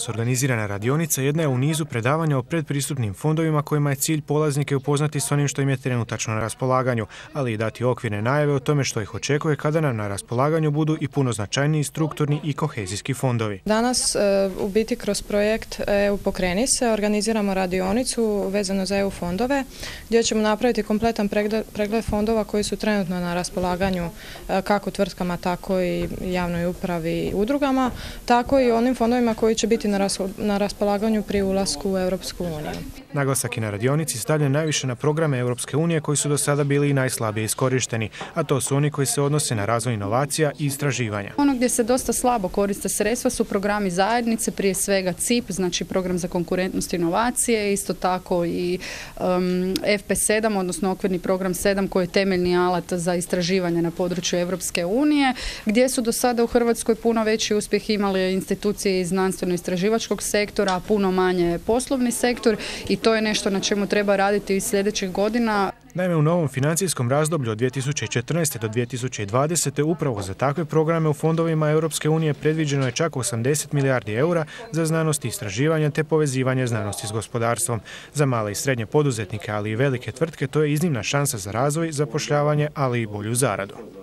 Organizirana radionica jedna je u nizu predavanja o predpristupnim fondovima kojima je cilj polaznike upoznati s onim što im je trenutačno na raspolaganju, ali i dati okvirne najave o tome što ih očekuje kada nam na raspolaganju budu i puno značajniji strukturni i kohezijski fondovi. Danas u biti kroz projekt EU Pokreni se organiziramo radionicu vezano za EU fondove gdje ćemo napraviti kompletan pregled fondova koji su trenutno na raspolaganju kako tvrtkama, tako i javnoj upravi i udrugama, tako i onim fondovima koji će biti na raspolaganju pri ulasku u Europsku uniju. Naglasak je na radionici stavljen najviše na programe Europske unije koji su do sada bili i najslabije iskorišteni, a to su oni koji se odnose na razvoj inovacija i istraživanja. Ono gdje se dosta slabo koriste sredstva su programi zajednice, prije svega CIP, znači program za konkurentnost i inovacije, isto tako i FP7, odnosno okvirni program 7 koji je temeljni alat za istraživanje na području Europske unije, gdje su do sada u Hrvatskoj puno veći uspjeh imali institucije iz znanstveno-istraživačkog sektora, a puno manje poslovni sektor i to je nešto na čemu treba raditi i sljedećih godina. Naime, u novom financijskom razdoblju od 2014. do 2020. upravo za takve programe u fondovima Europske unije predviđeno je čak 80 milijardi eura za znanost i istraživanje te povezivanje znanosti s gospodarstvom. Za male i srednje poduzetnike, ali i velike tvrtke, to je iznimna šansa za razvoj, zapošljavanje, ali i bolju zaradu.